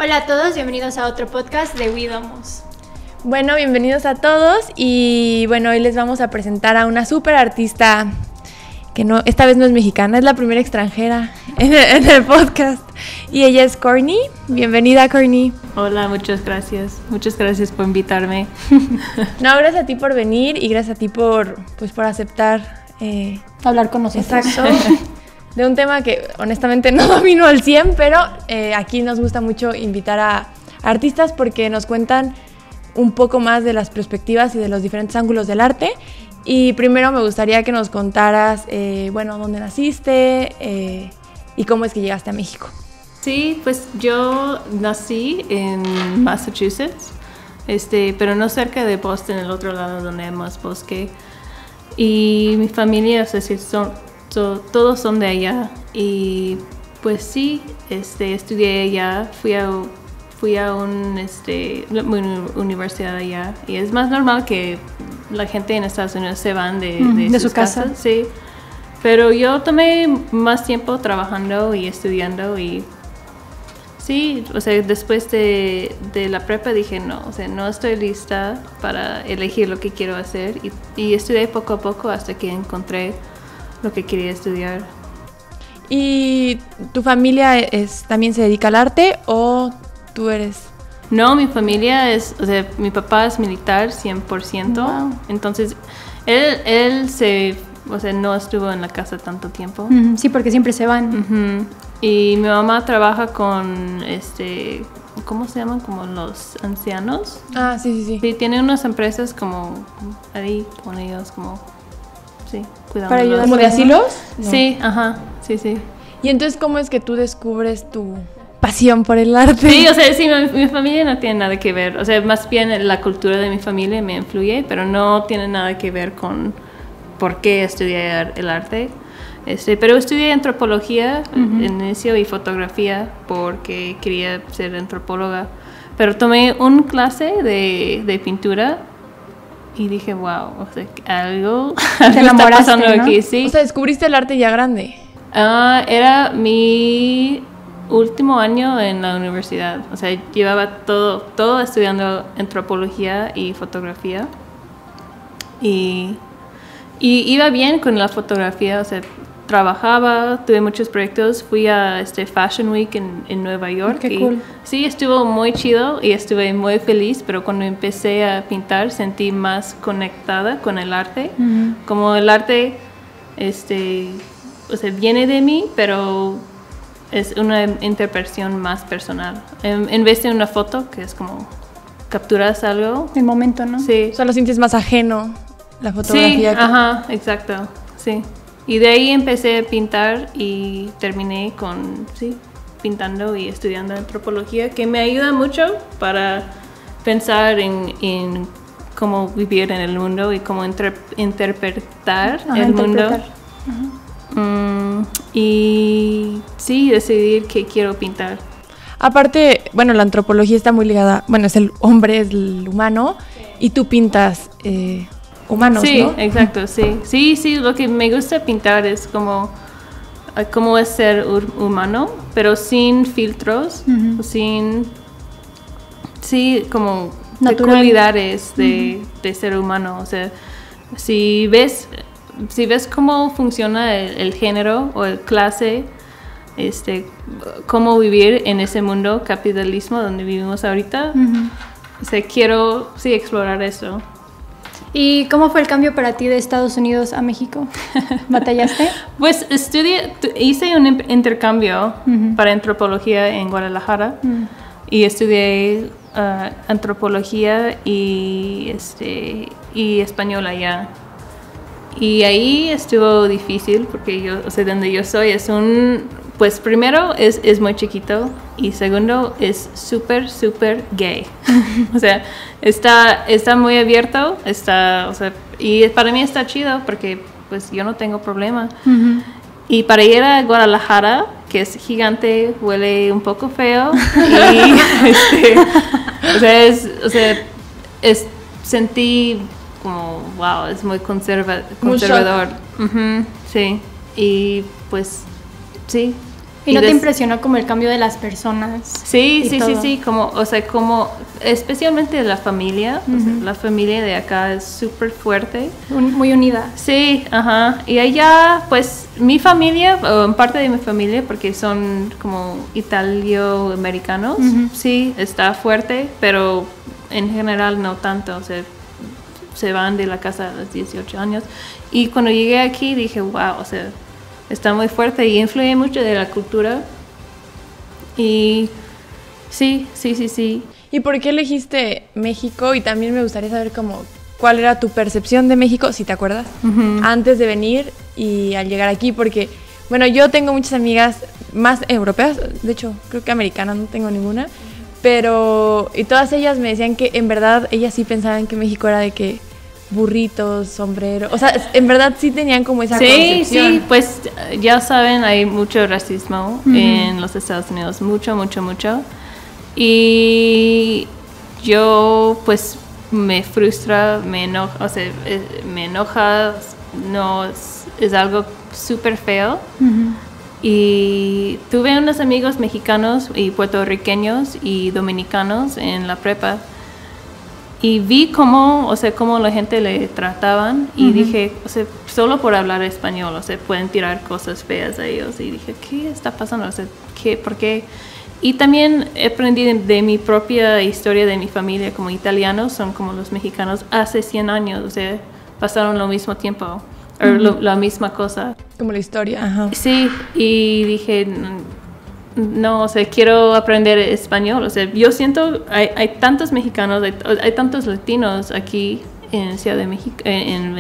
Hola a todos, bienvenidos a otro podcast de WeDomos. Bueno, bienvenidos a todos y bueno, hoy les vamos a presentar a una súper artista que no, esta vez no es mexicana, es la primera extranjera en el podcast y ella es Courtney. Bienvenida, Courtney. Hola, muchas gracias por invitarme. No, gracias a ti por venir y gracias a ti por aceptar hablar con nosotros. Exacto. De un tema que honestamente no domino al 100, pero aquí nos gusta mucho invitar a artistas porque nos cuentan un poco más de las perspectivas y de los diferentes ángulos del arte. Y primero me gustaría que nos contaras, dónde naciste y cómo es que llegaste a México. Sí, pues yo nací en Massachusetts, pero no cerca de Boston, el otro lado donde hay más bosque. Y mi familia, o sea, todos son de allá. Y pues sí, estudié allá, fui a una universidad allá. Y es más normal que la gente en Estados Unidos se van de sus casas. Sí. Pero yo tomé más tiempo trabajando y estudiando y sí, o sea, después de la prepa dije no estoy lista para elegir lo que quiero hacer y estudié poco a poco hasta que encontré lo que quería estudiar. ¿Y tu familia también se dedica al arte o tú eres...? No, mi familia mi papá es militar 100%, wow. Entonces él no estuvo en la casa tanto tiempo. Sí, porque siempre se van. Uh-huh. Y mi mamá trabaja con, ¿cómo se llaman? Como los ancianos. Ah, sí. Sí, tiene unas empresas como ahí con ellos, como, sí, cuidando. ¿Para ayudar? ¿Como de asilos? No. Sí, ajá, sí. ¿Y entonces cómo es que tú descubres tu pasión por el arte? Sí, mi familia no tiene nada que ver, más bien la cultura de mi familia me influye, pero no tiene nada que ver con por qué estudiar el arte. Pero estudié antropología en inicio y fotografía porque quería ser antropóloga, pero tomé una clase de pintura y dije, wow, algo está pasando, ¿no? Aquí, sí. O sea, descubriste el arte ya grande. Era mi último año en la universidad, llevaba todo estudiando antropología y fotografía y iba bien con la fotografía, trabajaba, tuve muchos proyectos, fui a Fashion Week en Nueva York. Qué cool. Sí, estuvo muy chido y estuve muy feliz, pero cuando empecé a pintar sentí más conectada con el arte, como el arte viene de mí, pero es una interpretación más personal. En vez de una foto, que es como capturas algo. El momento, ¿no? Sí. O sea, lo sientes más ajeno, la fotografía. Sí, ajá, exacto, sí. Y de ahí empecé a pintar y terminé pintando y estudiando antropología, que me ayuda mucho para pensar en cómo vivir en el mundo y cómo interpretar el mundo. Y sí, decidir qué quiero pintar. Aparte, la antropología está muy ligada, es el hombre, es el humano, y tú pintas humanos, sí, ¿no? Sí, exacto, sí. Sí, lo que me gusta pintar es cómo es ser humano, pero sin filtros, como peculiaridades de ser humano. O sea, si ves cómo funciona el género o el clase, cómo vivir en ese mundo capitalismo donde vivimos ahorita, quiero explorar eso. ¿Y cómo fue el cambio para ti de Estados Unidos a México? ¿Batallaste? Pues hice un intercambio para antropología en Guadalajara y estudié antropología y español allá. Y ahí estuvo difícil porque donde yo soy pues primero es muy chiquito y segundo es súper gay. Está muy abierto, y para mí está chido porque pues yo no tengo problema. Y para ir a Guadalajara, que es gigante, huele un poco feo y sentí como wow, es muy conservador. Sí. Y pues sí, ¿Y no te impresionó como el cambio de las personas? Sí, como, o sea, como especialmente la familia, o sea, la familia de acá es súper fuerte. Muy unida. Sí, ajá. Y allá, pues, mi familia, o parte de mi familia, porque son como italo-americanos, sí, está fuerte, pero en general no tanto, o sea, se van de la casa a los 18 años. Y cuando llegué aquí dije, wow, o sea, está muy fuerte y influye mucho de la cultura. Y sí. ¿Y por qué elegiste México? Y también me gustaría saber cuál era tu percepción de México, si te acuerdas, antes de venir y al llegar aquí, porque, bueno, yo tengo muchas amigas más europeas, de hecho, creo que americanas, no tengo ninguna, pero, y todas ellas me decían que en verdad ellas sí pensaban que México era de que burritos, sombrero, o sea, en verdad sí tenían como esa concepción. Sí, pues ya saben, hay mucho racismo en los Estados Unidos, mucho. Y yo, pues, me frustra, me enoja, no, es algo súper feo. Y tuve unos amigos mexicanos y puertorriqueños y dominicanos en la prepa. Y vi cómo la gente le trataban y dije, o sea, solo por hablar español, o sea, pueden tirar cosas feas a ellos. Y dije, ¿qué está pasando? O sea, ¿por qué? Y también aprendí de mi propia historia de mi familia, como italianos, son como los mexicanos hace 100 años, o sea, pasaron lo mismo tiempo, o la misma cosa. Como la historia, ajá. Sí, y dije, no, o sea, quiero aprender español. O sea, yo siento, hay tantos mexicanos, hay tantos latinos aquí en Ciudad de México, en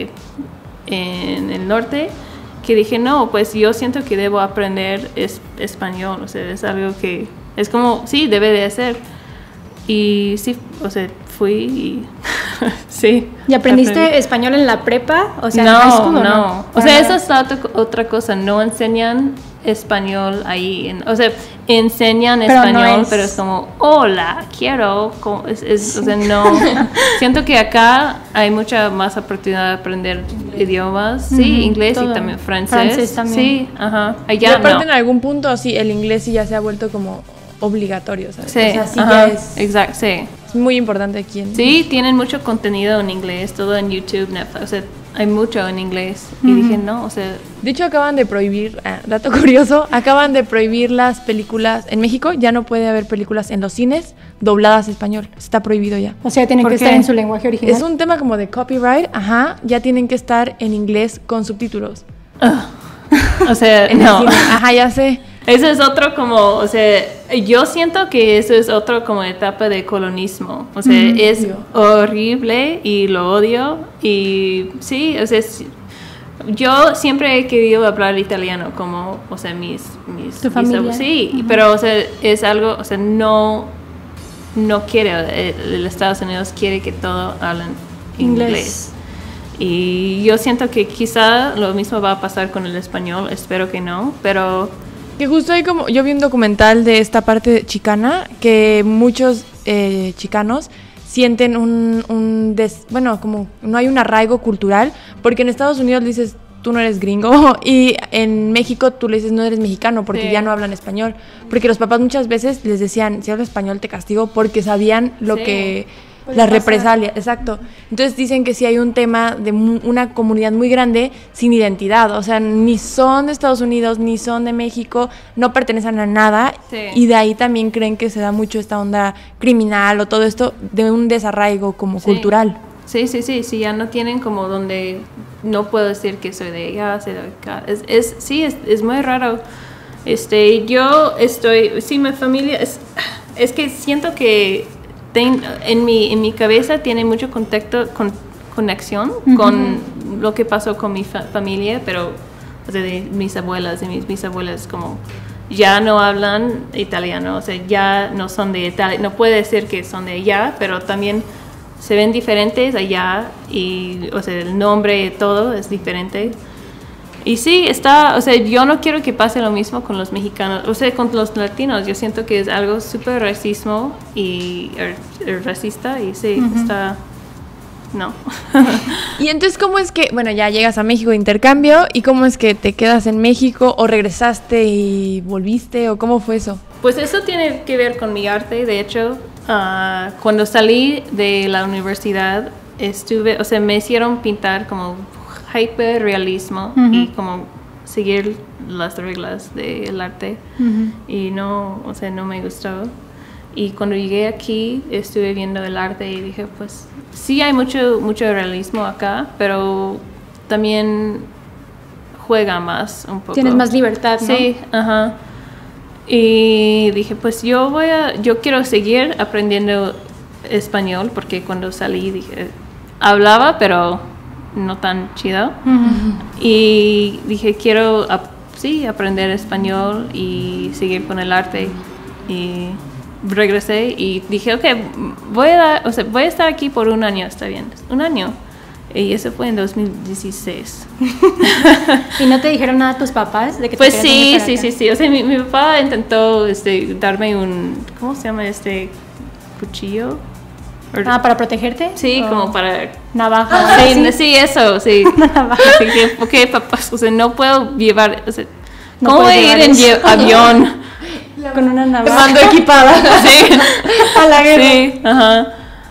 el norte, que dije, no, pues yo siento que debo aprender español. O sea, es algo que es como, sí, debe de hacer. Y sí, o sea, fui y sí. ¿Y aprendiste español en la prepa? O sea, no, en high school, ¿o no? O sea, esa es otra cosa. No enseñan español ahí. O sea, enseñan pero español, pero es como, hola, quiero. O sea, no. Siento que acá hay mucha más oportunidad de aprender idiomas. Sí, inglés todo. Y también francés. También. Sí, ajá. Allá y aparte en algún punto, sí, el inglés sí ya se ha vuelto como obligatorio, ¿sabes? Sí, o sea, sí ya es... Exacto, sí. Es muy importante aquí en... Sí, tienen mucho contenido en inglés, todo en YouTube, Netflix, o sea, hay mucho en inglés. Y dije, no, o sea... De hecho, acaban de prohibir, dato curioso, acaban de prohibir las películas... En México ya no puede haber películas en los cines dobladas a español. Está prohibido ya. O sea, tienen que estar en su lenguaje original. Es un tema como de copyright, ya tienen que estar en inglés con subtítulos. O sea, no. Ajá, ya sé. Eso es otro como, o sea, yo siento que eso es otro como etapa de colonismo. O sea, es horrible y lo odio. Y sí, o sea, yo siempre he querido hablar italiano como, o sea, ¿Tu familia? Sí, pero, o sea, es algo, o sea, no quiere, el Estados Unidos quiere que todo hablen inglés. Y yo siento que quizá lo mismo va a pasar con el español, espero que no, pero... Que justo hay como, yo vi un documental de esta parte chicana, que muchos chicanos sienten bueno, como no hay un arraigo cultural, porque en Estados Unidos le dices, tú no eres gringo, y en México tú le dices, no eres mexicano, porque ya no hablan español, porque los papás muchas veces les decían, si hablas español te castigo, porque sabían lo que... Las represalias, exacto. Entonces dicen que sí hay un tema de una comunidad muy grande sin identidad, o sea, ni son de Estados Unidos, ni son de México, no pertenecen a nada, y de ahí también creen que se da mucho esta onda criminal o todo esto de un desarraigo como cultural. Sí, ya no tienen como donde, no puedo decir que soy de allá, soy de acá, es muy raro. Yo mi familia, es que siento que en mi cabeza tiene mucho conexión con lo que pasó con mi familia, pero o sea, de mis abuelas, como ya no hablan italiano, o sea, ya no son de Italia, no puede decir que son de allá, pero también se ven diferentes allá y, o sea, el nombre, todo es diferente. Y sí, o sea, yo no quiero que pase lo mismo con los mexicanos, o sea, con los latinos. Yo siento que es algo súper racista y sí, está... no. Y entonces, ¿cómo es que, bueno, ya llegas a México de intercambio y cómo es que te quedas en México o regresaste y volviste o cómo fue eso? Pues eso tiene que ver con mi arte. De hecho, cuando salí de la universidad, me hicieron pintar como hiperrealismo y como seguir las reglas del arte. Y no me gustó. Y cuando llegué aquí, estuve viendo el arte y dije, pues sí hay mucho realismo acá, pero también juega más un poco. Tienes más libertad, ¿no? Sí, ajá. Y dije, pues yo quiero seguir aprendiendo español, porque cuando salí dije, hablaba, pero no tan chido. Y dije, quiero aprender español y seguir con el arte. Y regresé y dije, ok, voy a estar aquí por un año, está bien, un año. Y eso fue en 2016. ¿Y no te dijeron nada tus papás? De que Pues sí. O sea, mi papá intentó darme ¿cómo se llama cuchillo? ¿Para protegerte? Sí, como para... Navaja. Sí, eso, sí. Navaja. Ok, papá, no puedo llevar... No ¿cómo voy a ir en avión? Con una navaja. Te mando equipada. Sí. A la guerra. Sí, ajá.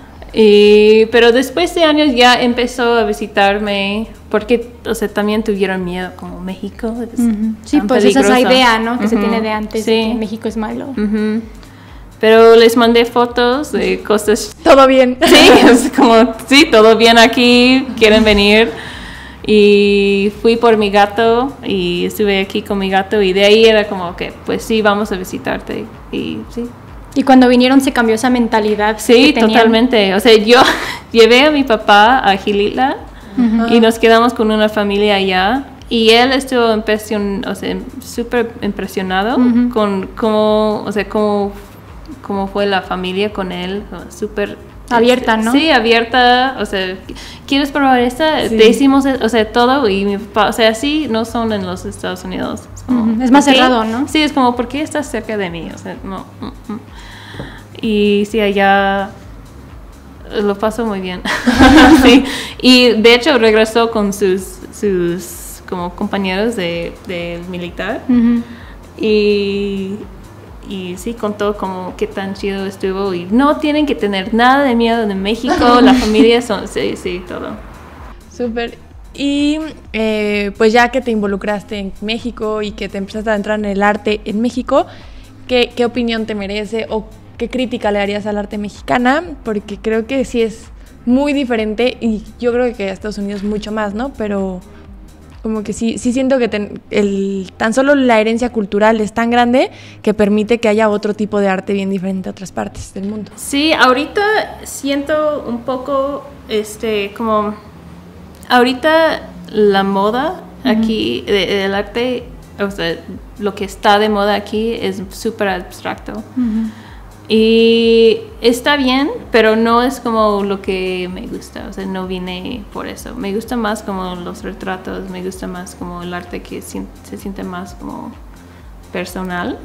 Pero después de años ya empezó a visitarme porque, también tuvieron miedo como México. Sí, pues esa es la idea, ¿no? Que se tiene de antes, de que México es malo. Pero les mandé fotos de cosas. Todo bien. Sí, es como, sí, todo bien aquí, quieren venir. Y fui por mi gato y estuve aquí con mi gato y de ahí era como que, pues sí, vamos a visitarte. Y sí. ¿Y cuando vinieron se cambió esa mentalidad? Sí, totalmente. O sea, yo llevé a mi papá a Gilitla y nos quedamos con una familia allá. Y él estuvo súper impresionado con cómo fue la familia con él, súper abierta, ¿no? Sí, abierta. O sea, ¿quieres probar esta? Sí. Te hicimos, todo. Y mi papá, así no son en los Estados Unidos. Es, como, es más cerrado, ¿no? Sí, es como, ¿por qué estás cerca de mí? O sea, no. Y sí, allá lo paso muy bien. Sí. Y de hecho regresó con sus como compañeros de militar. Y sí, contó como qué tan chido estuvo y no tienen que tener nada de miedo de México, la familia sí, todo. Súper. Y pues ya que te involucraste en México y que te empezaste a entrar en el arte en México, ¿qué opinión te merece o qué crítica le harías al arte mexicana? Porque creo que sí es muy diferente y yo creo que a Estados Unidos mucho más, ¿no? Pero como que sí siento que tan solo la herencia cultural es tan grande que permite que haya otro tipo de arte bien diferente a otras partes del mundo. Sí, ahorita siento un poco, como ahorita la moda aquí del arte, o sea, lo que está de moda aquí es súper abstracto. Y está bien, pero no es como lo que me gusta, o sea, no vine por eso. Me gusta más como los retratos, me gusta más como el arte que se siente más como personal.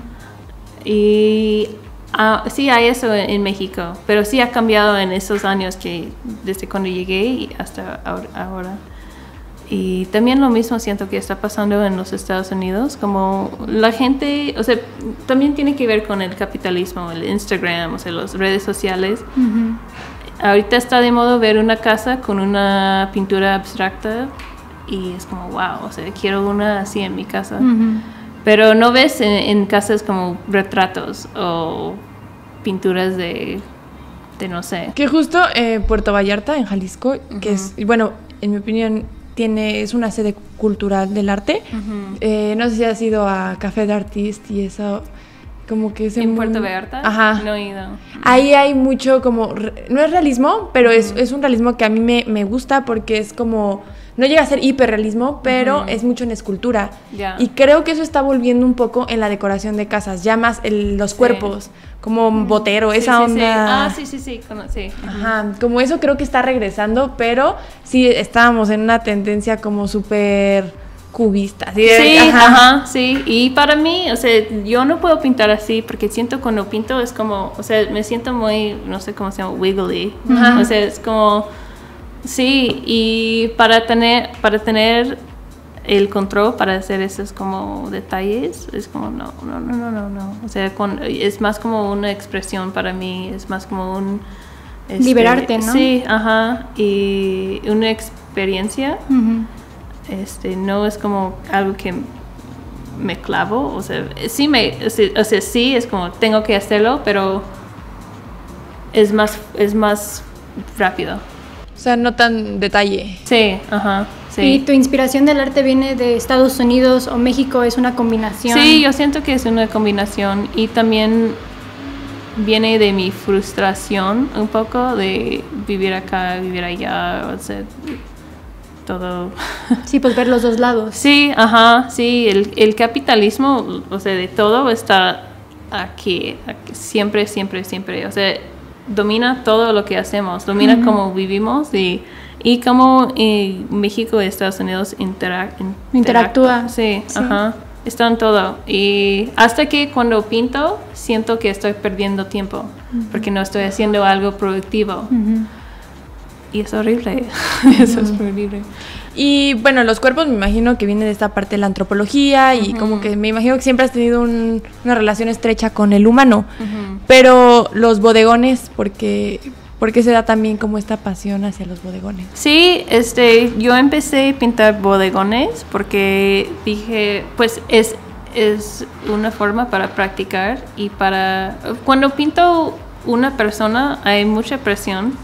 Y sí hay eso en México, pero sí ha cambiado en esos años que desde cuando llegué y hasta ahora. Y también lo mismo siento que está pasando en los Estados Unidos, como la gente, o sea, también tiene que ver con el capitalismo, el Instagram, o sea, las redes sociales. Ahorita está de moda ver una casa con una pintura abstracta y es como, wow, o sea, quiero una así en mi casa. Pero no ves en casas como retratos o pinturas de no sé. Que justo Puerto Vallarta, en Jalisco, que es, bueno, en mi opinión, es una sede cultural del arte. No sé si has ido a Café de Artist y eso, como que es en Puerto Vallarta. Ajá. No he ido. Ahí hay mucho como, no es realismo, pero es un realismo que a mí me gusta porque es como, no llega a ser hiperrealismo, pero es mucho en escultura. Y creo que eso está volviendo un poco en la decoración de casas, ya más los cuerpos, como Botero, esa onda. Sí. Ajá, como eso creo que está regresando, pero sí estábamos en una tendencia como súper cubista. ¿Sí? Sí. Y para mí, o sea, yo no puedo pintar así porque siento cuando pinto es como, o sea, me siento muy, no sé cómo se llama, wiggly. O sea, es como, Sí, y para tener el control para hacer esos como detalles, es como no. O sea, es más como una expresión para mí, es más como un... liberarte, ¿no? Sí, ajá, y una experiencia. No es como algo que me clavo, o sea, sí sí, es como tengo que hacerlo, pero es más rápido. O sea, no tan detalle. Sí, ajá, sí. ¿Y tu inspiración del arte viene de Estados Unidos o México? ¿Es una combinación? Sí, yo siento que es una combinación y también viene de mi frustración un poco de vivir acá, vivir allá, o sea, todo. Sí, pues ver los dos lados. Sí, ajá, sí, el capitalismo, o sea, de todo está aquí siempre, o sea, domina todo lo que hacemos, domina cómo vivimos y cómo México y Estados Unidos interactúa. Sí, ajá, está en todo. Y hasta que cuando pinto, siento que estoy perdiendo tiempo, porque no estoy haciendo algo productivo. Y es horrible, eso es horrible. Y bueno, los cuerpos me imagino que viene de esta parte de la antropología y como que me imagino que siempre has tenido una relación estrecha con el humano. Pero los bodegones, ¿por qué se da también como esta pasión hacia los bodegones? Sí, yo empecé a pintar bodegones porque dije, pues es una forma para practicar y cuando pinto una persona hay mucha presión.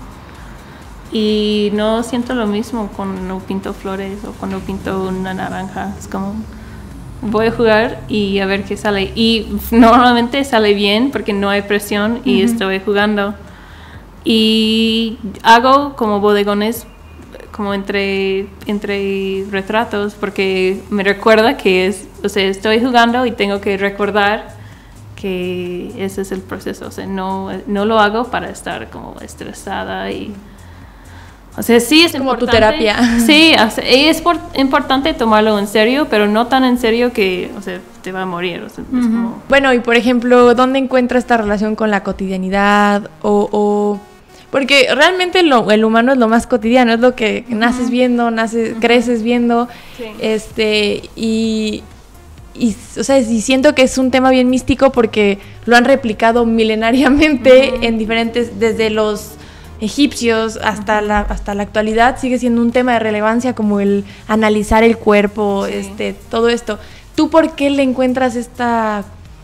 Y no siento lo mismo cuando pinto flores o cuando pinto una naranja. Es como, voy a jugar y a ver qué sale. Y normalmente sale bien porque no hay presión y estoy jugando. Y hago como bodegones como entre retratos porque me recuerda que estoy jugando y tengo que recordar que ese es el proceso. O sea, no lo hago para estar como estresada y... O sea, sí es como tu terapia. Sí, es importante tomarlo en serio, pero no tan en serio que, o sea, te va a morir. O sea, es como... Bueno, y por ejemplo, ¿dónde encuentra esta relación con la cotidianidad? Porque realmente el humano es lo más cotidiano, es lo que naces viendo, creces viendo. Sí. Y o sea, y siento que es un tema bien místico porque lo han replicado milenariamente en diferentes, desde los egipcios hasta la actualidad sigue siendo un tema de relevancia como el analizar el cuerpo, todo esto. ¿Tú por qué le encuentras esto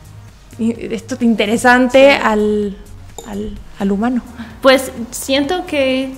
interesante al humano? Pues siento que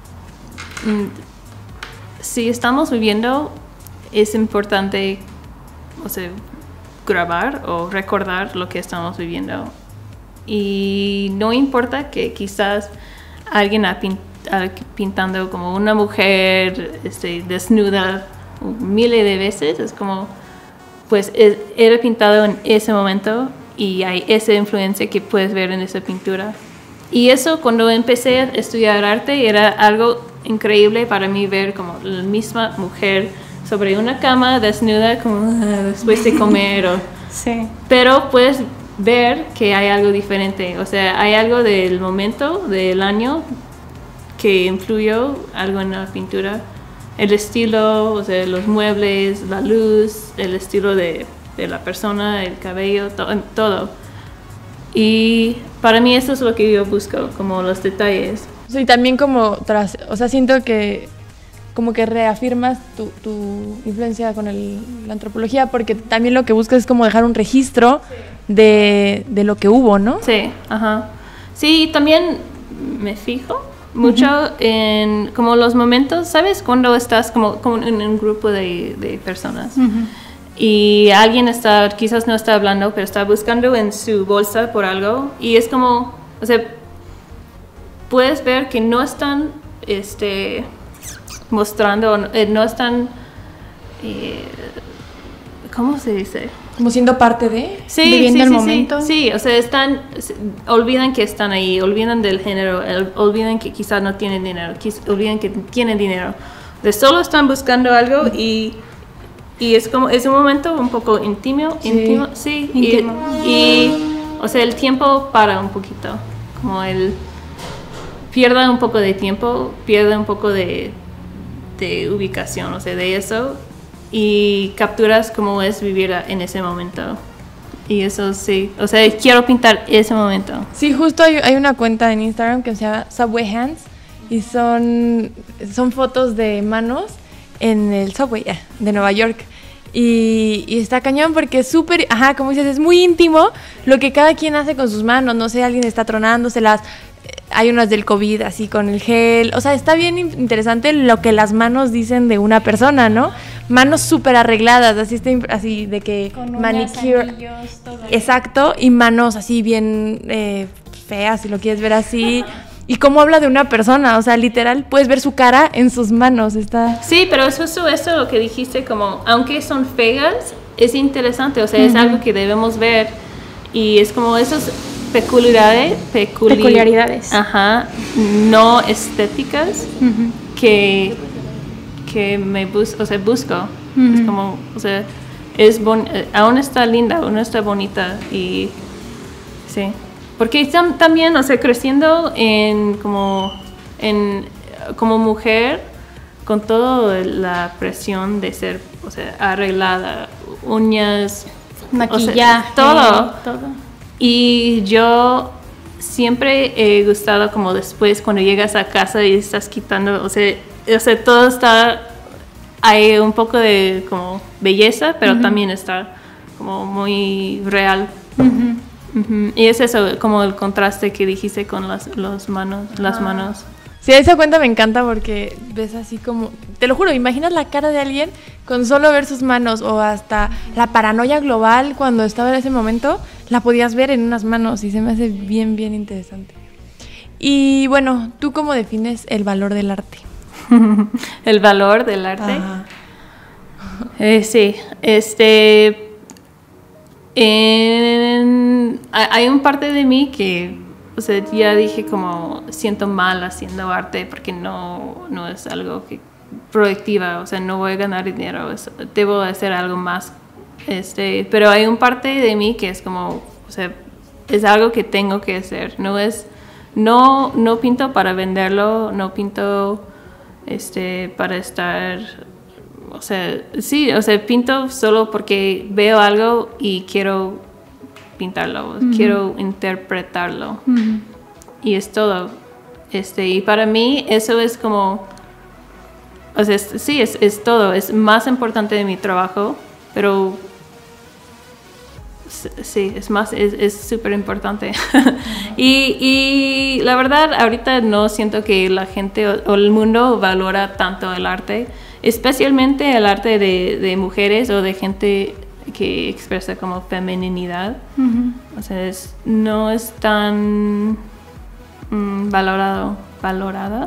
si estamos viviendo es importante, o sea, grabar o recordar lo que estamos viviendo y no importa que quizás alguien pintando como una mujer desnuda miles de veces, es como, pues era pintado en ese momento y hay esa influencia que puedes ver en esa pintura. Y eso cuando empecé a estudiar arte era algo increíble para mí ver como la misma mujer sobre una cama desnuda como después de comer. Sí. Pero puedes ver que hay algo diferente, o sea, hay algo del momento, del año que influyó algo en la pintura, el estilo, o sea, los muebles, la luz, el estilo de la persona, el cabello, todo. Y para mí eso es lo que yo busco, como los detalles. Sí, también como o sea, siento que como que reafirmas tu influencia con la antropología, porque también lo que buscas es como dejar un registro de lo que hubo, ¿no? Sí, ajá. Sí, también me fijo mucho en como los momentos, ¿sabes? Cuando estás como en un grupo de personas y alguien quizás no está hablando, pero está buscando en su bolsa por algo y es como, o sea, puedes ver que no están mostrando, no están, ¿cómo se dice? Como siendo parte de, sí, viviendo el momento. Sí, o sea, olvidan que están ahí, olvidan del género, olvidan que quizás no tienen dinero, olvidan que tienen dinero. De solo están buscando algo y es como, es un momento un poco íntimo, sí. Y o sea, el tiempo para un poquito, como pierde un poco de tiempo, pierde un poco de ubicación, o sea, de eso, y capturas cómo es vivir en ese momento. Y eso sí, o sea, quiero pintar ese momento. Sí, justo hay una cuenta en Instagram que se llama Subway Hands y son fotos de manos en el subway de Nueva York. Y está cañón porque es súper, como dices, es muy íntimo lo que cada quien hace con sus manos. No sé, alguien está tronándoselas, hay unas del COVID así con el gel. O sea, está bien interesante lo que las manos dicen de una persona, ¿no? Manos súper arregladas, así de que con uñas, manicure. anillos, todo. Exacto, y manos así bien feas, si lo quieres ver así. Y cómo habla de una persona, o sea, literal, puedes ver su cara en sus manos. Sí, pero eso lo que dijiste, como, aunque son feas, es interesante, o sea, es algo que debemos ver. Y es como esas peculiaridades. No estéticas que busco. Es como, o sea, aún está linda, aún está bonita y sí. Porque también, o sea, creciendo como mujer, con toda la presión de ser, o sea, arreglada, uñas, maquillaje, todo. Y yo siempre he gustado como después cuando llegas a casa y estás quitando, o sea todo está, hay un poco de como belleza, pero también está como muy real. Y es eso, como el contraste que dijiste con las manos. Sí, esa cuenta me encanta porque ves así como, te lo juro, imaginas la cara de alguien con solo ver sus manos, o hasta la paranoia global cuando estaba en ese momento, la podías ver en unas manos y se me hace bien, bien interesante. Y bueno, ¿tú cómo defines el valor del arte? El valor del arte. Sí, hay un parte de mí que, o sea, ya dije como siento mal haciendo arte porque no es algo que productiva, o sea, no voy a ganar dinero, debo hacer algo más. Pero hay un parte de mí que es como, o sea, es algo que tengo que hacer, no pinto para venderlo, no pinto para estar, o sea, sí, o sea, pinto solo porque veo algo y quiero pintarlo, quiero interpretarlo. Y es todo. Y para mí eso es como, o sea, sí, es todo, es más importante de mi trabajo, pero sí, es súper importante. y la verdad, ahorita no siento que la gente o el mundo valora tanto el arte, especialmente el arte de mujeres o de gente que expresa como feminidad. O sea, no es tan valorada.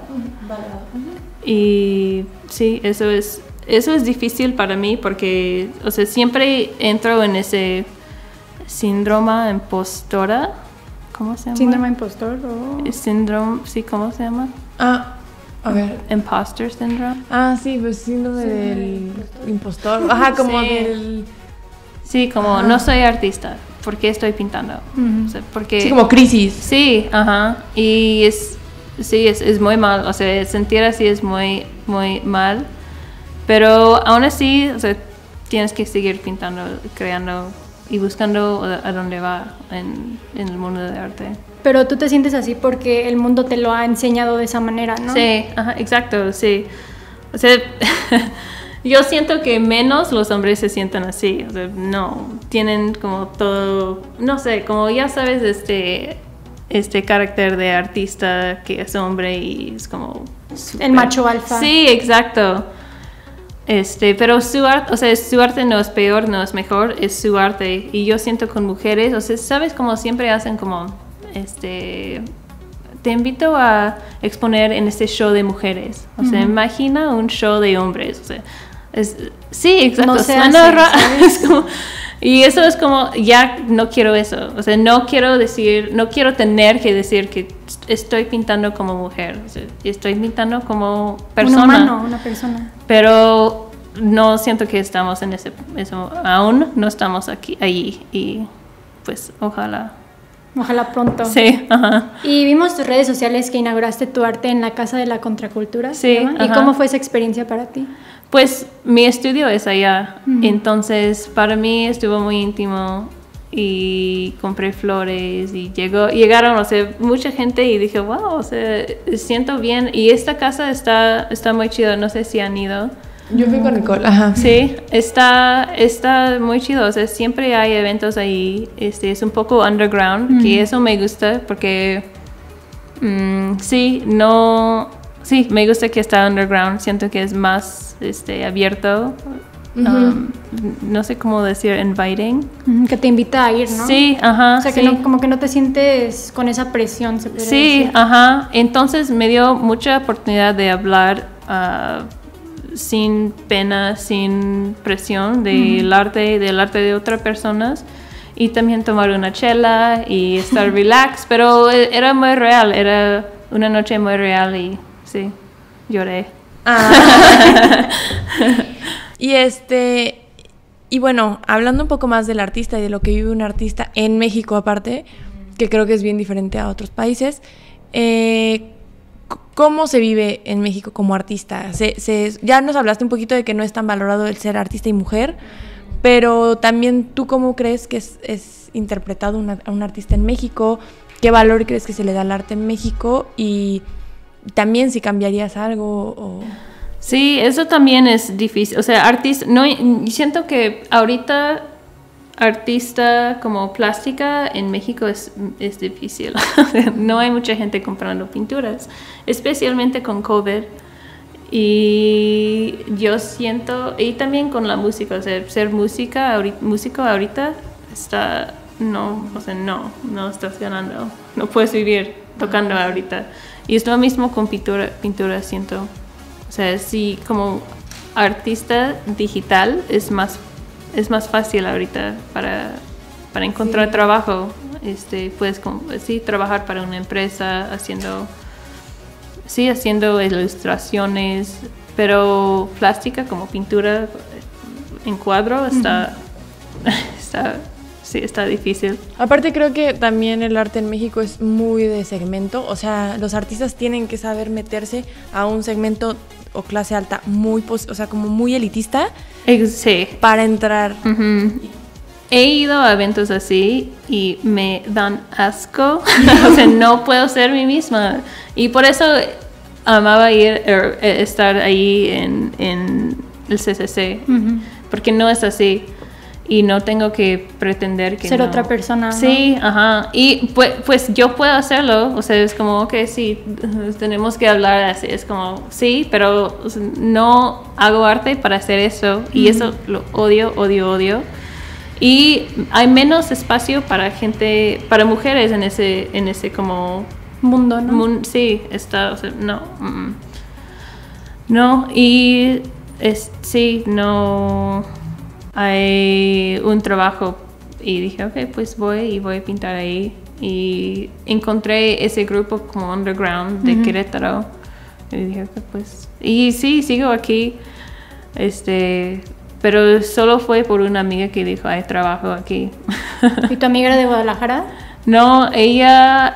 Y sí, eso es difícil para mí porque, o sea, siempre entro en ese síndrome impostora. ¿Cómo se llama? ¿Síndrome impostor? Síndrome, sí, ¿cómo se llama? A ver. Imposter syndrome. Sí, pues síndrome del impostor. Como sí. del... Sí, como no soy artista, ¿por qué estoy pintando? O sea, porque... Sí, como crisis. Sí, y es muy mal, o sea, sentir así es muy, muy mal, pero aún así, o sea, tienes que seguir pintando, creando y buscando a dónde va en el mundo de arte. Pero tú te sientes así porque el mundo te lo ha enseñado de esa manera, ¿no? Sí, exacto, sí. O sea, yo siento que menos los hombres se sientan así, o sea, no, tienen como todo, no sé, como ya sabes, este carácter de artista que es hombre y es como super, el macho alfa. Sí, exacto. Pero su arte no es peor, no es mejor, es su arte. Y yo siento con mujeres, o sea, sabes, como siempre hacen como te invito a exponer en este show de mujeres. O sea, imagina un show de hombres. O sea, sí, exacto. No se suena hace, raro. Es como, y eso es como, ya no quiero eso. O sea, no quiero tener que decir que estoy pintando como mujer. O sea, estoy pintando como persona. Un humano, una persona. Pero no siento que estamos en eso. Aún no estamos allí. Y pues, ojalá. Ojalá pronto. Sí, ajá. Y vimos tus redes sociales que inauguraste tu arte en la Casa de la Contracultura. Sí, ¿se llama? ¿Y ajá. cómo fue esa experiencia para ti? Pues mi estudio es allá, entonces para mí estuvo muy íntimo y compré flores y llegaron, o sea, mucha gente y dije, wow, o sea, siento bien y esta casa está muy chida, no sé si han ido. Yo fui con Nicole, ajá. Sí, está muy chido, o sea, siempre hay eventos ahí, es un poco underground, que eso me gusta porque sí, me gusta que está underground, siento que es más abierto, no sé cómo decir, inviting. Que te invita a ir, ¿no? Sí, ajá. O sea, que sí. no, como que no te sientes con esa presión, se podría Sí, decir. ajá. Entonces me dio mucha oportunidad de hablar sin pena, sin presión del arte de otras personas y también tomar una chela y estar relax, pero era muy real, era una noche muy real y sí, lloré. Y bueno, hablando un poco más del artista y de lo que vive un artista en México aparte, que creo que es bien diferente a otros países, ¿cómo se vive en México como artista? Ya nos hablaste un poquito de que no es tan valorado el ser artista y mujer, pero también tú cómo crees que es interpretado a un artista en México, qué valor crees que se le da al arte en México y también si cambiarías algo o... Sí, eso también es difícil. O sea, siento que ahorita artista como plástica en México es difícil. No hay mucha gente comprando pinturas, especialmente con COVID. Y yo siento, y también con la música, o sea, ser músico ahorita no estás ganando, no puedes vivir tocando ahorita. Y es lo mismo con pintura siento. O sea, sí, como artista digital es más fácil ahorita para encontrar trabajo. Puedes trabajar para una empresa haciendo ilustraciones, pero plástica como pintura en cuadro está difícil. Aparte creo que también el arte en México es muy de segmento, o sea, los artistas tienen que saber meterse a un segmento o clase alta como muy elitista Sí. para entrar. He ido a eventos así y me dan asco, o sea, no puedo ser mí misma y por eso amaba estar ahí en el CCC, porque no es así. Y no tengo que pretender que ser otra persona, ¿no? Sí, ajá. Y pues yo puedo hacerlo. O sea, es como, ok, sí, tenemos que hablar así. Es como, sí, pero o sea, no hago arte para hacer eso. Y eso lo odio. Y hay menos espacio para mujeres en ese como mundo, ¿no? sí, o sea, no. No, y sí, no hay un trabajo y dije, ok, pues voy a pintar ahí y encontré ese grupo como underground de Querétaro y dije, ok, pues, y sí, sigo aquí, pero solo fue por una amiga que dijo, hay trabajo aquí. ¿Y tu amiga era de Guadalajara? No, ella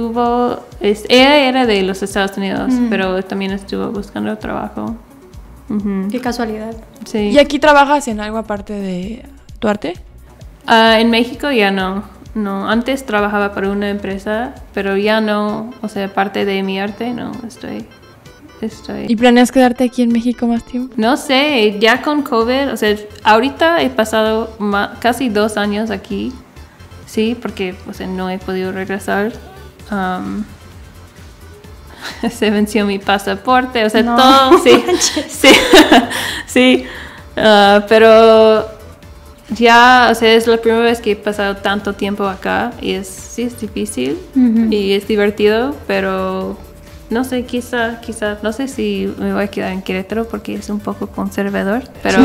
era de los Estados Unidos, pero también estuvo buscando trabajo. Qué casualidad. Sí. ¿Y aquí trabajas en algo aparte de tu arte? En México ya no. Antes trabajaba para una empresa, pero ya no. O sea, parte de mi arte no estoy. ¿Y planeas quedarte aquí en México más tiempo? No sé, ya con COVID, o sea, ahorita he pasado casi 2 años aquí, sí, porque o sea, no he podido regresar. Se venció mi pasaporte, o sea, todo, sí, pero ya, o sea, es la primera vez que he pasado tanto tiempo acá y es difícil y es divertido, pero no sé, quizá, no sé si me voy a quedar en Querétaro porque es un poco conservador, pero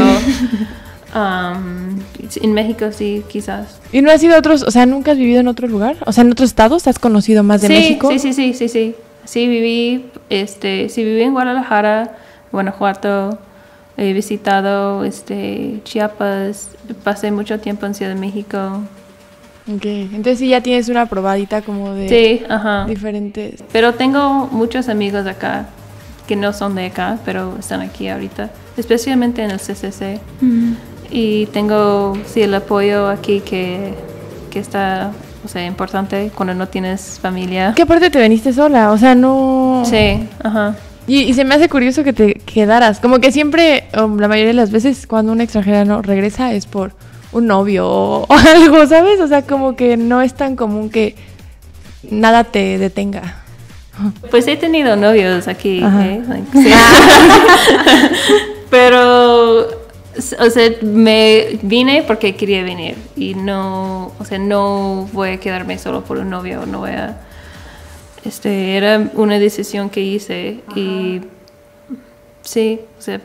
en México sí, quizás. ¿Y no has ido a otros, o sea, nunca has vivido en otro lugar? O sea, ¿en otros estados has conocido más de México? Sí. Sí, viví en Guadalajara, Guanajuato, he visitado Chiapas, pasé mucho tiempo en Ciudad de México. Ok, entonces sí ya tienes una probadita como de Sí, ajá. diferentes. Pero tengo muchos amigos acá que no son de acá, pero están aquí ahorita, especialmente en el CCC. Y tengo, sí, el apoyo aquí que está, o sea, importante cuando no tienes familia. ¿Qué parte te viniste sola? O sea, no... Sí, ajá. Y se me hace curioso que te quedaras. Como que siempre, la mayoría de las veces, cuando un extranjero regresa es por un novio o algo, ¿sabes? O sea, como que no es tan común que nsea te detenga. Pues he tenido novios aquí, Ajá. Sí. Pero, o sea, me vine porque quería venir y no, o sea, no voy a quedarme solo por un novio, no voy a, era una decisión que hice. Ajá. Y sí, o sea,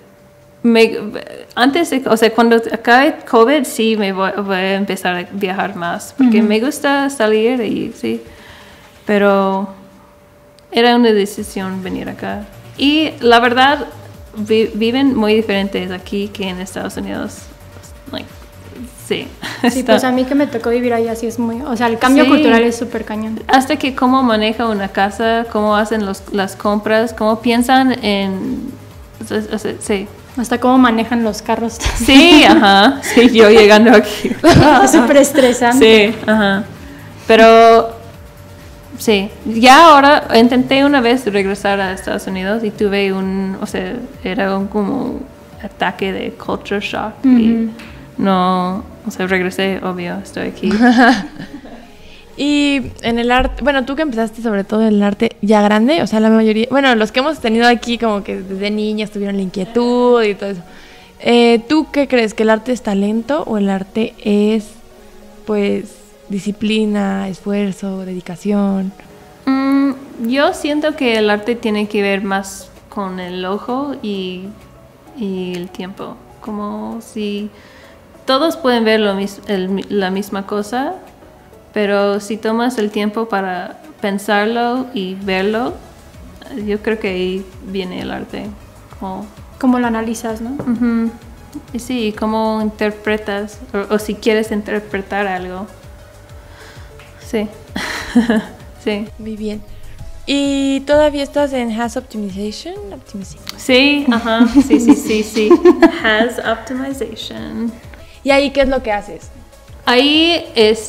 o sea, cuando acabe COVID sí me voy a empezar a viajar más porque me gusta salir y sí, pero era una decisión venir acá. Y la verdad, viven muy diferentes aquí que en Estados Unidos. Sí. Sí, pues a mí que me tocó vivir allá sí es muy... O sea, el cambio cultural es súper cañón. Hasta que cómo maneja una casa, cómo hacen las compras, cómo piensan en... O sea, sí. Hasta cómo manejan los carros. Sí, ajá. Sí, yo llegando aquí. Es súper estresante. Sí, ajá. Pero... Sí, ya ahora intenté una vez regresar a Estados Unidos y tuve o sea, era como ataque de culture shock y no, o sea, regresé, obvio, estoy aquí. Y en el arte, bueno, tú que empezaste sobre todo en el arte ya grande, o sea, la mayoría, bueno, los que hemos tenido aquí como que desde niñas tuvieron la inquietud y todo eso. ¿Tú qué crees? ¿Que el arte es talento o el arte es, pues, disciplina, esfuerzo, dedicación? Yo siento que el arte tiene que ver más con el ojo y el tiempo. Como si todos pueden ver la misma cosa, pero si tomas el tiempo para pensarlo y verlo, yo creo que ahí viene el arte. Como lo analizas, ¿no? Y sí, cómo interpretas, o si quieres interpretar algo. Sí. Sí. Muy bien. ¿Y todavía estás en Has Optimization? Sí, ajá. Sí. Has Optimization. ¿Y ahí qué es lo que haces? Ahí,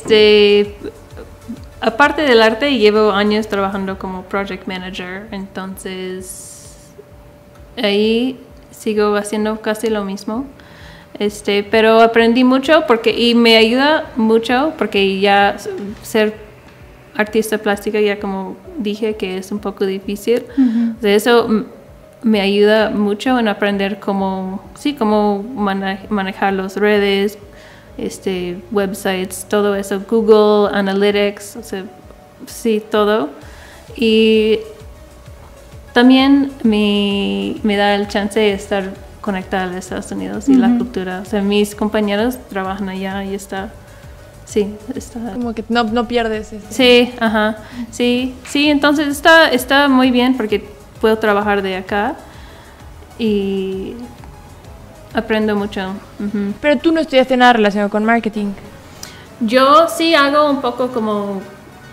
aparte del arte, llevo años trabajando como project manager, entonces ahí sigo haciendo casi lo mismo. Pero aprendí mucho y me ayuda mucho porque ya ser artista plástica, ya como dije, que es un poco difícil. De eso me ayuda mucho en aprender cómo manejar las redes, websites, todo eso, Google Analytics, o sea, sí, todo. Y también me da el chance de estar conectada a Estados Unidos y la cultura. O sea, mis compañeros trabajan allá y está... Sí, está... Como que no pierdes eso. Sí, ajá. Sí, entonces está muy bien porque puedo trabajar de acá y aprendo mucho. Pero tú no estudiaste nada relacionado con marketing. Yo sí hago un poco como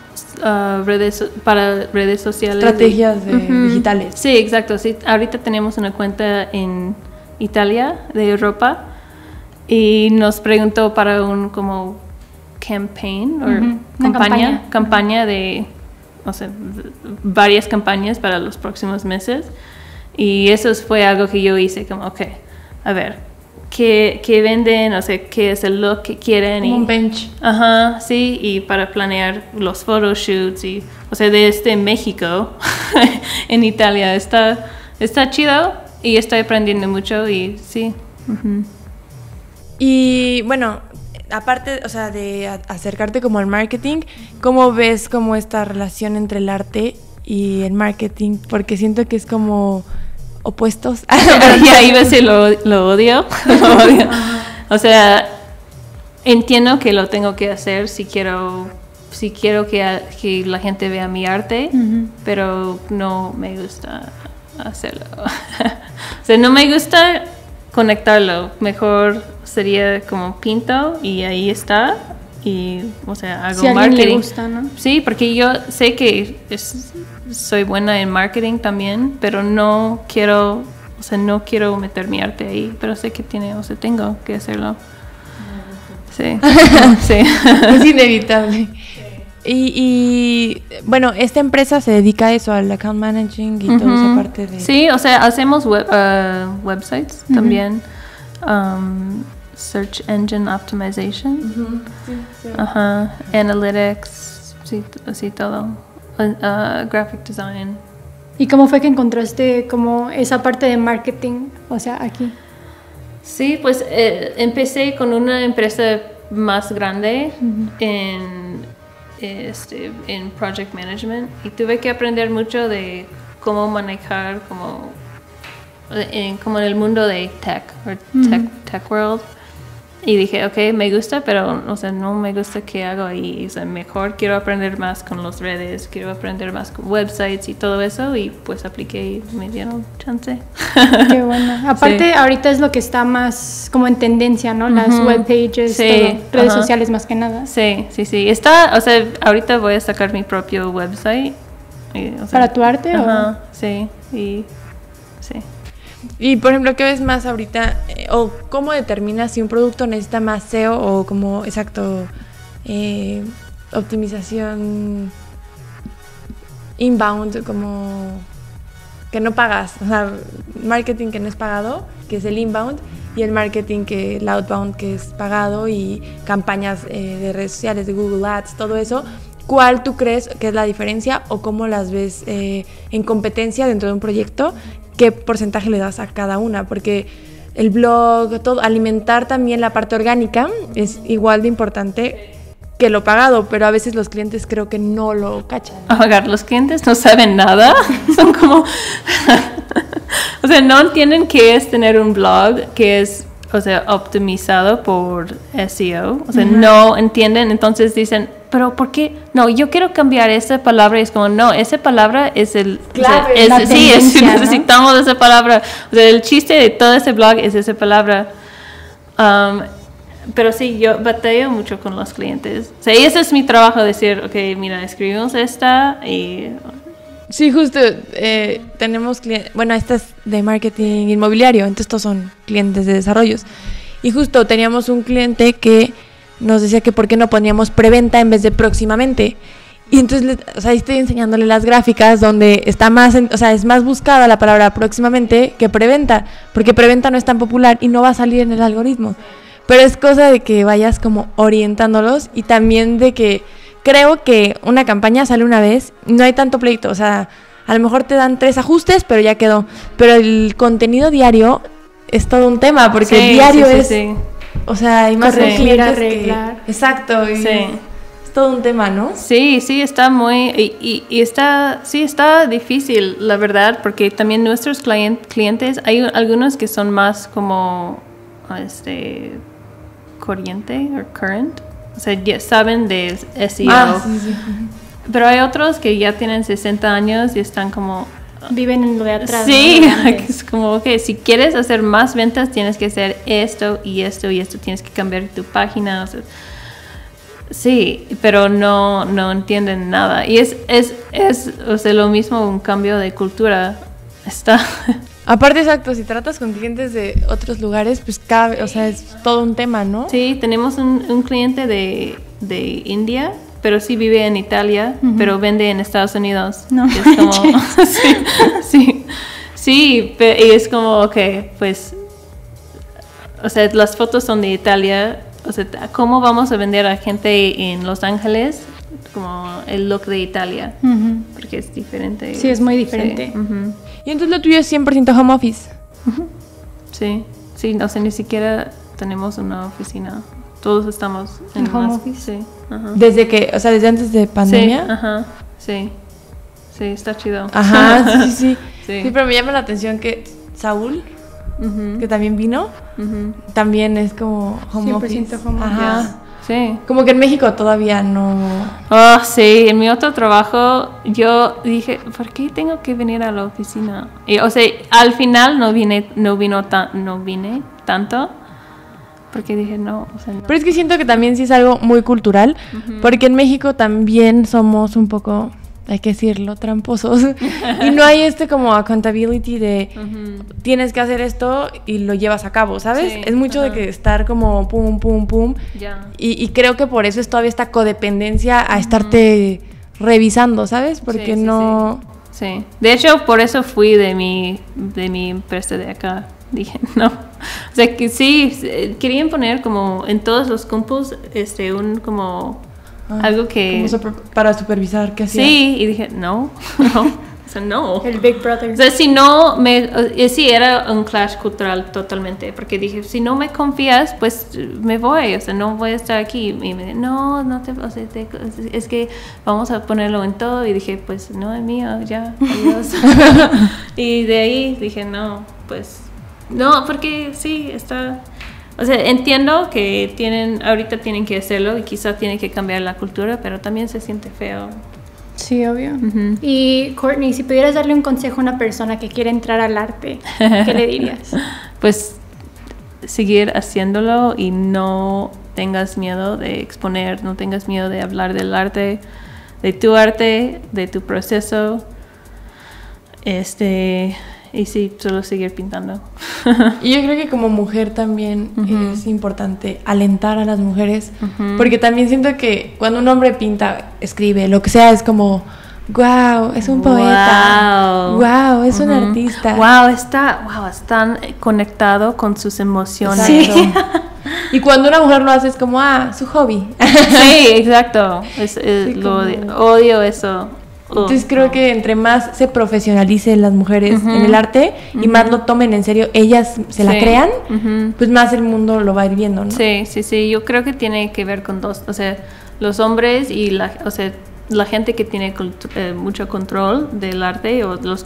para redes sociales. Estrategias digitales. Sí, exacto. Sí, ahorita tenemos una cuenta en Italia de Europa y nos preguntó para un como campaign o campaña de, o sea, varias campañas para los próximos meses, y eso fue algo que yo hice como, ok, a ver, ¿qué venden? O sea, ¿qué es el look que quieren? Como un bench. Ajá, sí, y para planear los photoshoots y, o sea, de México en Italia está chido y estoy aprendiendo mucho y sí. Y bueno, aparte, o sea, de acercarte como al marketing, ¿cómo ves como esta relación entre el arte y el marketing? Porque siento que es como opuestos. Y ahí ves si lo odio. O sea, entiendo que lo tengo que hacer si quiero que la gente vea mi arte, pero no me gusta hacerlo. O sea, no me gusta conectarlo. Mejor sería como pinto y ahí está, y, o sea, hago Si a alguien marketing. le gusta, ¿no? Sí, porque yo sé que soy buena en marketing también, pero no quiero meter mi arte ahí, pero sé que tengo que hacerlo. Sí, sí. Es inevitable. Y bueno, esta empresa se dedica a eso, al account managing y toda esa parte de... Sí, o sea, hacemos websites también, search engine optimization, ajá, analytics, sí, todo, graphic design. ¿Y cómo fue que encontraste como esa parte de marketing, o sea, aquí? Sí, pues empecé con una empresa más grande en project management y tuve que aprender mucho de cómo manejar como en el mundo de tech tech world, y dije, ok, me gusta, pero o sea, no me gusta qué hago ahí, o sea, mejor quiero aprender más con las redes, quiero aprender más con websites y todo eso, y pues apliqué y me dieron chance. Qué bueno. Aparte, ahorita es lo que está más como en tendencia, ¿no? Las web pages, todo, redes sociales más que nada. Sí. Está, o sea, ahorita voy a sacar mi propio website. O sea, ¿Para tu arte? Ajá, sí, sí. Y por ejemplo, ¿qué ves más ahorita? ¿O cómo determinas si un producto necesita más SEO o como, exacto, optimización inbound, como que no pagas? O sea, marketing que no es pagado, que es el inbound, y el marketing el outbound, que es pagado, y campañas de redes sociales, de Google Ads, todo eso. ¿Cuál tú crees que es la diferencia o cómo las ves en competencia dentro de un proyecto? ¿Qué porcentaje le das a cada una? Porque el blog, todo, alimentar también la parte orgánica es igual de importante que lo pagado, pero a veces los clientes creo que no lo cachan. Los clientes no saben nada, son como... o sea, no entienden qué es tener un blog que es, o sea, optimizado por SEO, o sea, no entienden, entonces dicen, pero ¿por qué? No, yo quiero cambiar esa palabra, y es como, no, esa palabra es el... Clave, o sea, ¿no? necesitamos esa palabra, o sea, el chiste de todo ese blog es esa palabra. Pero sí, yo batallo mucho con los clientes, o sea, y ese es mi trabajo, decir, ok, mira, escribimos esta y... Sí, justo, tenemos clientes, bueno, esta es de marketing inmobiliario, entonces estos son clientes de desarrollos. Y justo teníamos un cliente que nos decía que por qué no poníamos preventa en vez de próximamente. Y entonces, o sea, ahí estoy enseñándole las gráficas donde está más, o sea, es más buscada la palabra próximamente que preventa, porque preventa no es tan popular y no va a salir en el algoritmo. Pero es cosa de que vayas como orientándolos, y también de que creo que una campaña sale una vez, no hay tanto pleito, o sea, a lo mejor te dan 3 ajustes, pero ya quedó. Pero el contenido diario es todo un tema, porque diario es... O sea, hay más corregir, arreglar. Exacto, y es todo un tema, ¿no? Sí, está muy... Y está difícil, la verdad, porque también nuestros clientes, hay algunos que son más como corriente o current, o sea, ya saben de SEO. Sí. Pero hay otros que ya tienen 60 años y están como... Viven en lo de atrás. Sí, ¿no? Es como que si quieres hacer más ventas tienes que hacer esto y esto y esto, tienes que cambiar tu página, o sea, sí, pero no entienden nada. Y es o sea, lo mismo, un cambio de cultura. Aparte, exacto, si tratas con clientes de otros lugares, pues o sea, es todo un tema, ¿no? Sí, tenemos un cliente de India, pero sí vive en Italia, pero vende en Estados Unidos. No, es como, sí, y es como, ok, pues, o sea, las fotos son de Italia, o sea, ¿cómo vamos a vender a gente en Los Ángeles como el look de Italia? Porque es diferente. Sí, es muy diferente. Sí. Y entonces lo tuyo es 100% home office. Sí, o sea, ni siquiera tenemos una oficina. Todos estamos en home office. Sí. Ajá. Desde que, o sea, desde antes de pandemia. Sí, ajá, sí. Sí, está chido. Ajá, sí. Sí. Sí, pero me llama la atención que Saúl, que también vino, también es como home 100% office. home office. Ajá. Sí. Como que en México todavía no... Oh, sí, en mi otro trabajo yo dije, ¿por qué tengo que venir a la oficina? Y, o sea, al final no vine tanto, porque dije no, o sea, no. Pero es que siento que también sí es algo muy cultural, porque en México también somos un poco, hay que decirlo, tramposos. Y no hay como accountability de tienes que hacer esto y lo llevas a cabo, ¿sabes? Sí, es mucho de que estar como pum, pum, pum. Ya. Y creo que por eso es todavía esta codependencia a estarte revisando, ¿sabes? Porque Sí, sí, no... Sí, de hecho por eso fui de mi empresa de acá. Dije, no. O sea, que sí, querían poner como en todos los cumpos un como algo que... Como para supervisar, ¿qué hacía? Sí, y dije, no, no. O sea, no. El Big Brother. O sea, si no sí, era un clash cultural totalmente, porque dije, si no me confías, pues me voy, o sea, no voy a estar aquí. Y me dije, no te, o sea, es que vamos a ponerlo en todo. Y dije, pues no es mío, ya, adiós. Y de ahí dije, no, pues, no, porque sí, está... O sea, entiendo que ahorita tienen que hacerlo y quizás tienen que cambiar la cultura, pero también se siente feo. Sí, obvio. Y Courtney, si pudieras darle un consejo a una persona que quiere entrar al arte, ¿qué le dirías? Pues seguir haciéndolo y no tengas miedo de exponer, no tengas miedo de hablar del arte, de tu proceso. Y sí, solo seguir pintando. Y yo creo que como mujer también es importante alentar a las mujeres, porque también siento que cuando un hombre pinta, escribe, lo que sea, es como, wow, es un poeta, wow, es un artista. Wow, están conectado con sus emociones. Sí. Y cuando una mujer lo hace es como, su hobby. Sí, exacto. Lo odio eso. Entonces creo que entre más se profesionalicen las mujeres en el arte y más lo tomen en serio, ellas se la crean, pues más el mundo lo va a ir viendo, ¿no? Sí, yo creo que tiene que ver con dos, o sea, los hombres y la gente que tiene mucho control del arte o los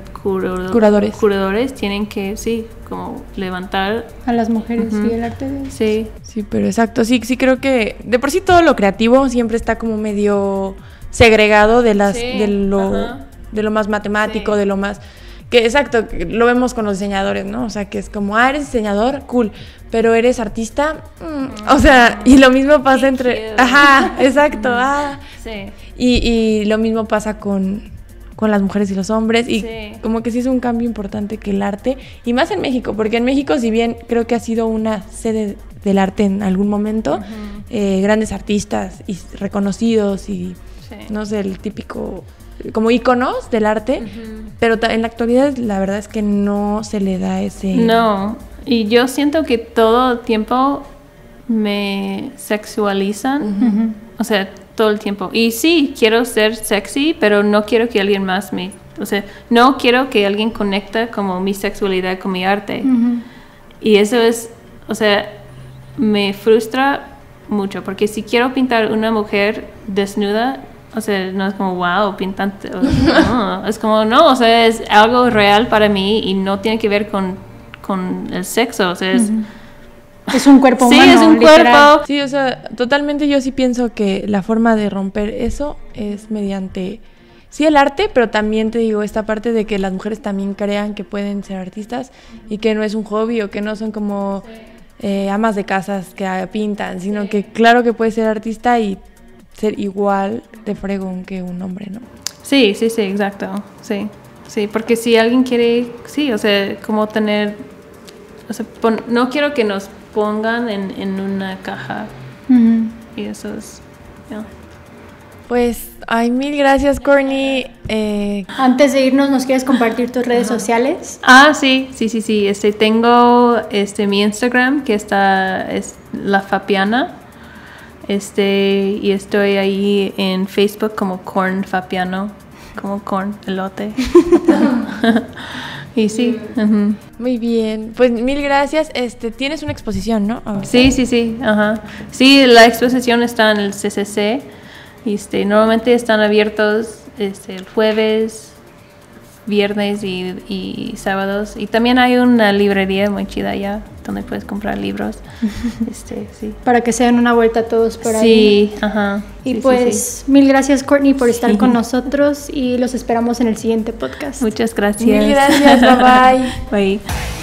curadores tienen que, sí, como levantar a las mujeres y el arte de... Sí, pero exacto, sí creo que de por sí todo lo creativo siempre está como medio segregado de lo más matemático, de lo más que exacto, lo vemos con los diseñadores, ¿no? O sea, que es como, eres diseñador, cool, pero eres artista, o sea, y lo mismo pasa entre, exacto, sí. Y lo mismo pasa con las mujeres y los hombres, y como que sí es un cambio importante que el arte, y más en México, porque en México, si bien creo que ha sido una sede del arte en algún momento, grandes artistas y reconocidos y no sé, el típico, como íconos del arte, pero en la actualidad la verdad es que no se le da ese... No, y yo siento que todo el tiempo me sexualizan, o sea, todo el tiempo. Y sí, quiero ser sexy, pero no quiero que alguien más o sea, no quiero que alguien conecte como mi sexualidad con mi arte. Y eso es, o sea, me frustra mucho, porque si quiero pintar una mujer desnuda, o sea, no es como, wow, pintante. No, es como, no, o sea, es algo real para mí y no tiene que ver con el sexo, o sea, es un cuerpo humano. Sí, es un cuerpo. Sí, o sea, totalmente yo sí pienso que la forma de romper eso es mediante, sí, el arte, pero también te digo, esta parte de que las mujeres también crean que pueden ser artistas y que no es un hobby o que no son como amas de casas que pintan, sino que claro que puedes ser artista y ser igual de fregón que un hombre, ¿no? Sí, exacto, sí, porque si alguien quiere, sí, o sea, como tener, o sea, no quiero que nos pongan en una caja, y eso es, Pues, mil gracias, Courtney. Antes de irnos, ¿nos quieres compartir tus redes sociales? Sí, tengo mi Instagram, que es La Fapiana. Y estoy ahí en Facebook como Corn Fapiano, como corn, elote. Y sí. Muy bien, pues mil gracias. Tienes una exposición, ¿no? Sí. Sí, la exposición está en el CCC. Normalmente están abiertos el jueves, viernes y sábados. Y también hay una librería muy chida allá donde puedes comprar libros. Sí. Para que se den una vuelta todos por ahí. Sí, Y pues, mil gracias, Courtney, por estar con nosotros y los esperamos en el siguiente podcast. Muchas gracias. Mil gracias, bye. Bye.